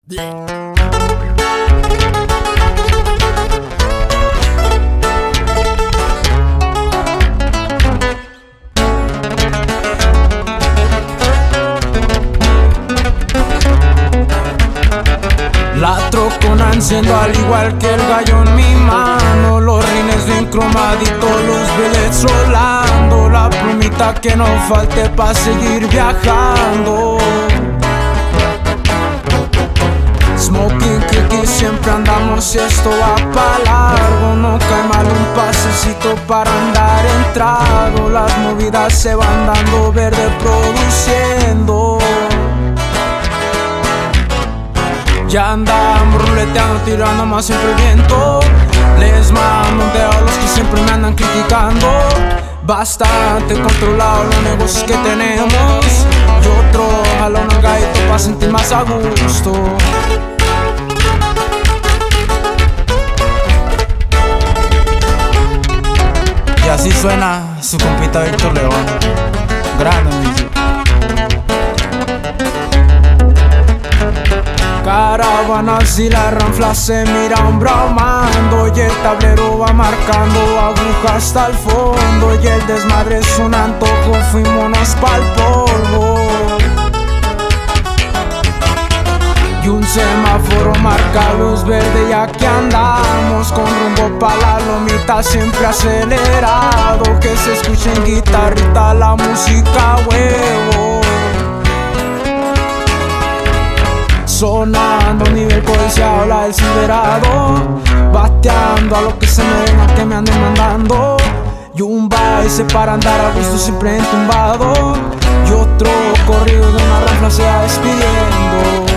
La trocona enciendo al igual que el gallo en mi mano, los rines bien cromaditos, los billets rolando, la plumita que no falte pa' seguir viajando. Smoking cookie, siempre andamos y esto va pa' largo, no cae mal un pasecito para andar en trago, las movidas se van dando verde produciendo. Ya andamos ruleteando, tirando más siempre el viento. Les mando un dedo a los que siempre me andan criticando. Bastante controlado los negocios que tenemos. Y otro jalón al gallito pa' sentir más a gusto. Y así suena su compita Víctor León. Grande music. Caravanas y la ranfla se miran brahmando, y el tablero va marcando aguja hasta el fondo, y el desmadre es un antojo, fuímonos pa'l polvo. Y un semáforo marca luz verde y aquí andamos con rumbo pa' la lomita siempre acelerado, que se escuche en guitarrita la música huevo. Sonando nivel codiciado la del Silverado, bateando a lo que se me venga que me anden mandando. Y un baile para andar a gusto siempre entumbado, y otro corrido de una ranfla se va despidiendo.